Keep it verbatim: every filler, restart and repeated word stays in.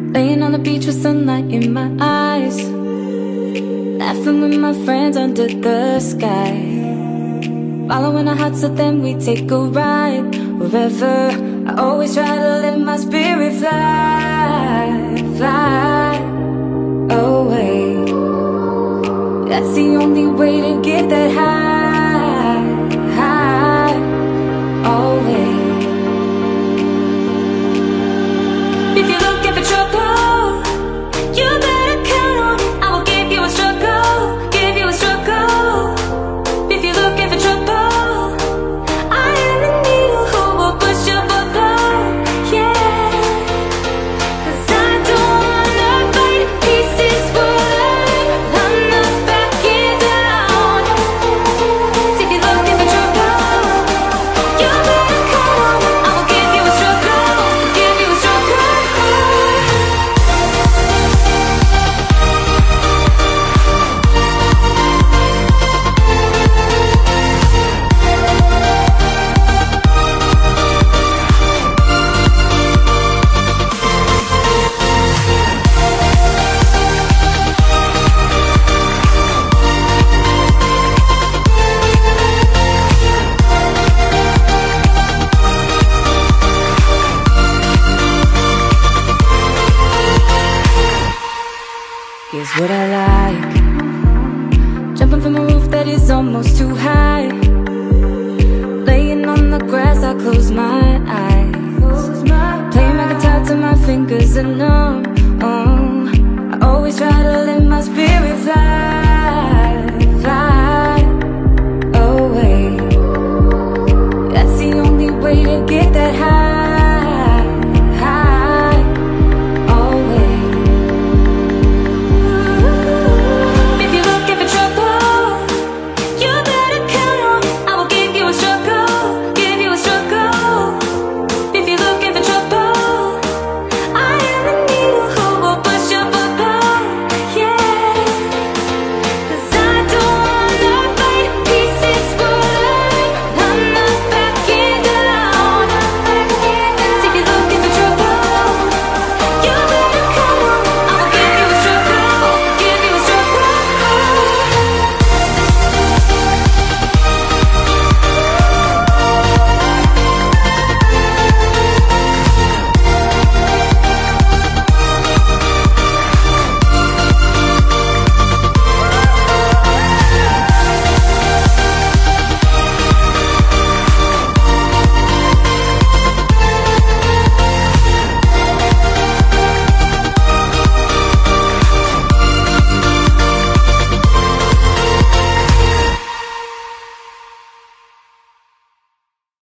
Laying on the beach with sunlight in my eyes, laughing with my friends under the sky, following our hearts so then we take a ride. Wherever, I always try to let my spirit fly, fly away. That's the only way to get that high, high, always. If you're looking for trouble, you better count on it. I will give you a struggle, give you a struggle. If you're looking for trouble, I am the needle who will push your bubble, yeah. Cause I don't wanna fight pieces wood, I'm not backing down. So if you're looking for trouble, you better count on it. I will give you a struggle, give you a struggle. Here's what I like: jumping from a roof that is almost too high, laying on the grass, I close my eyes, playing my guitar till my fingers are numb,